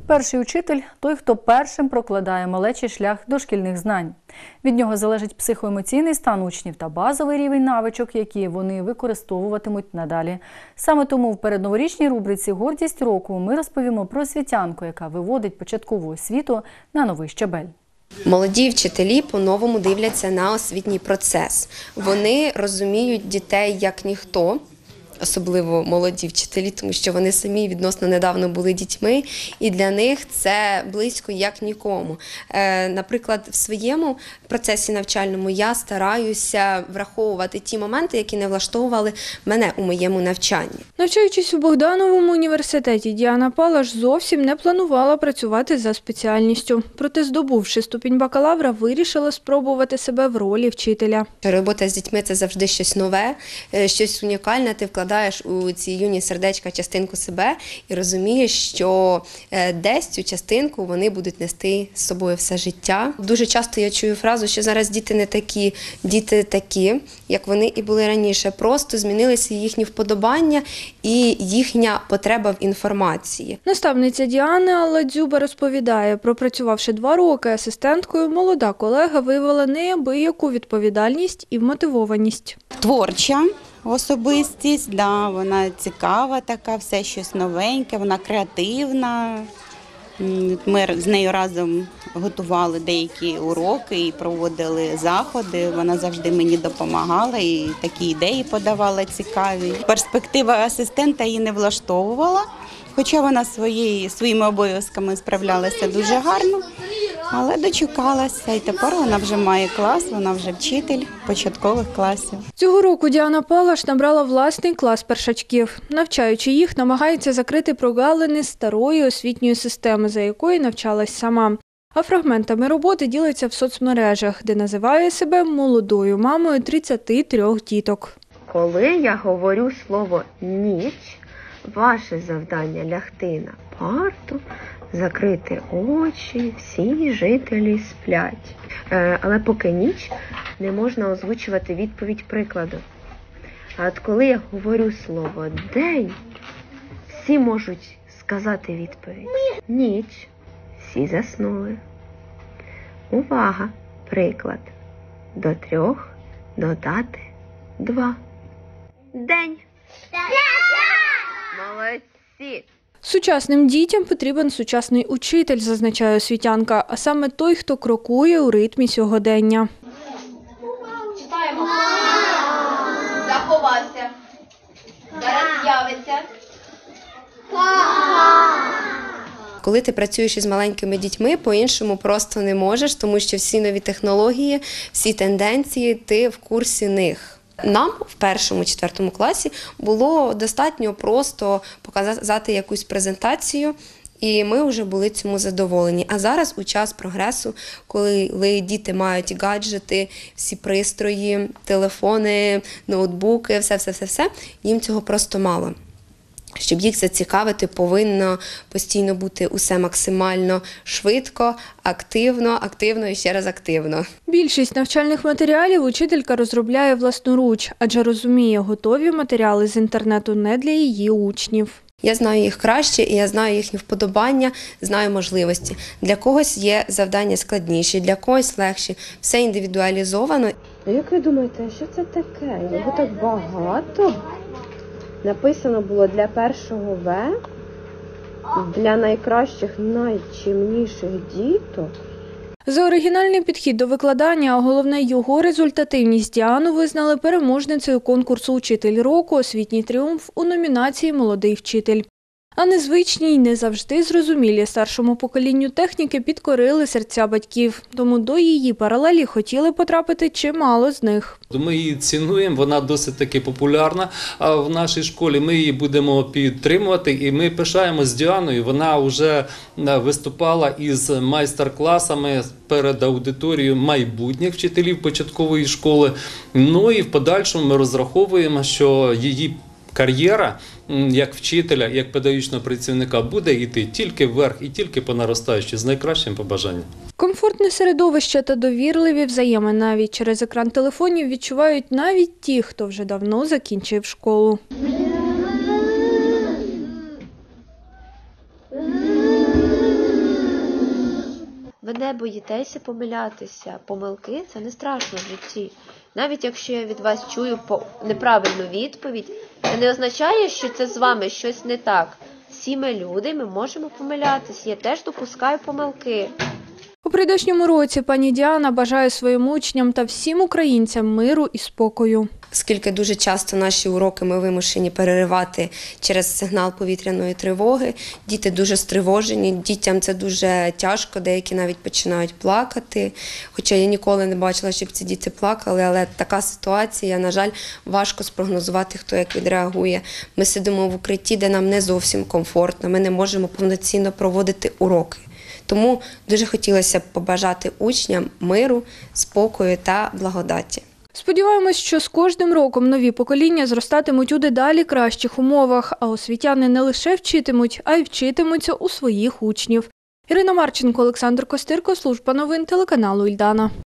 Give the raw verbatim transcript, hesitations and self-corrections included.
Перший учитель – той, хто першим прокладає малечий шлях до шкільних знань. Від нього залежить психоемоційний стан учнів та базовий рівень навичок, які вони використовуватимуть надалі. Саме тому в передноворічній рубриці «Гордість року» ми розповімо про освітянку, яка виводить початкову освіту на новий щабель. Молоді вчителі по-новому дивляться на освітній процес. Вони розуміють дітей як ніхто. Особливо молоді вчителі, тому що вони самі відносно недавно були дітьми, і для них це близько як нікому. Наприклад, в своєму процесі навчальному я стараюся враховувати ті моменти, які не влаштовували мене у моєму навчанні. Навчаючись у Богдановому університеті, Діана Палаш зовсім не планувала працювати за спеціальністю. Проте, здобувши ступінь бакалавра, вирішила спробувати себе в ролі вчителя. Робота з дітьми – це завжди щось нове, щось унікальне. Ти вкладаєш у ці юні сердечка частинку себе і розумієш, що десь цю частинку вони будуть нести з собою все життя. Дуже часто я чую фразу, що зараз діти не такі, діти такі, як вони і були раніше. Просто змінилися їхні вподобання і їхня потреба в інформації. Наставниця Діани Алла Дзюба розповідає, пропрацювавши два роки асистенткою, молода колега виявила неабияку відповідальність і вмотивованість. Творча особистість, да, вона цікава така, все щось новеньке, вона креативна. Ми з нею разом готували деякі уроки і проводили заходи. Вона завжди мені допомагала і такі ідеї подавала цікаві. Перспектива асистента її не влаштовувала, хоча вона своєї, своїми обов'язками справлялася дуже гарно, але дочекалася. І тепер вона вже має клас, вона вже вчитель початкових класів. Цього року Діана Палаш набрала власний клас першачків. Навчаючи їх, намагається закрити прогалини старої освітньої системи, за якою навчалась сама. А фрагментами роботи ділиться в соцмережах, де називає себе молодою мамою тридцяти трьох діток. Коли я говорю слово «ніч», ваше завдання – лягти на парту, закрити очі, всі жителі сплять. Е, але поки ніч, не можна озвучувати відповідь прикладу. А от коли я говорю слово «день», всі можуть сказати відповідь. Ніч, всі заснули. Увага, приклад. До трьох додати два. День. Молодці! Сучасним дітям потрібен сучасний учитель, зазначає освітянка, а саме той, хто крокує у ритмі сьогодення. Читаємо. Заховався. Зараз з'явиться. Коли ти працюєш із маленькими дітьми, по-іншому просто не можеш, тому що всі нові технології, всі тенденції, ти в курсі них. Нам в першому, четвертому класі було достатньо просто показати якусь презентацію, і ми вже були цьому задоволені. А зараз у час прогресу, коли діти мають гаджети, всі пристрої, телефони, ноутбуки, все-все-все, їм цього просто мало. Щоб їх зацікавити, повинно постійно бути усе максимально швидко, активно, активно і ще раз активно. Більшість навчальних матеріалів учителька розробляє власноруч, адже розуміє, готові матеріали з інтернету не для її учнів. Я знаю їх краще, і я знаю їхні вподобання, знаю можливості. Для когось є завдання складніші, для когось легші. Все індивідуалізовано. Як ви думаєте, що це таке? Його так багато? Написано було для першого В, для найкращих, найчимніших діток. За оригінальний підхід до викладання, а головне його результативність, Діану визнали переможницею конкурсу «Учитель року. Освітній тріумф» у номінації «Молодий вчитель». А незвичні й не завжди зрозумілі старшому поколінню техніки підкорили серця батьків. Тому до її паралелі хотіли потрапити чимало з них. Ми її цінуємо, вона досить таки популярна в нашій школі. Ми її будемо підтримувати і ми пишаємося з Діаною. Вона вже виступала із майстер-класами перед аудиторією майбутніх вчителів початкової школи. Ну і в подальшому ми розраховуємо, що її кар'єра як вчителя, як педагогічного працівника буде йти тільки вверх і тільки по наростаючій, з найкращим побажанням. Комфортне середовище та довірливі взаємини навіть через екран телефонів відчувають навіть ті, хто вже давно закінчив школу. Mm-hmm. ви не боїтеся помилятися. Помилки – це не страшно в житті. Навіть якщо я від вас чую неправильну відповідь, це не означає, що це з вами щось не так. Всі ми люди, ми можемо помилятись. Я теж допускаю помилки. У прийдешньому році пані Діана бажає своїм учням та всім українцям миру і спокою. Оскільки дуже часто наші уроки ми вимушені переривати через сигнал повітряної тривоги, діти дуже стривожені, дітям це дуже тяжко, деякі навіть починають плакати. Хоча я ніколи не бачила, щоб ці діти плакали, але така ситуація, на жаль, важко спрогнозувати, хто як відреагує. Ми сидимо в укритті, де нам не зовсім комфортно, ми не можемо повноцінно проводити уроки. Тому дуже хотілося б побажати учням миру, спокою та благодаті. Сподіваємось, що з кожним роком нові покоління зростатимуть у дедалі кращих умовах, а освітяни не лише вчитимуть, а й вчитимуться у своїх учнів. Ірина Марченко, Олександр Костирко, служба новин телеканалу «Ільдана».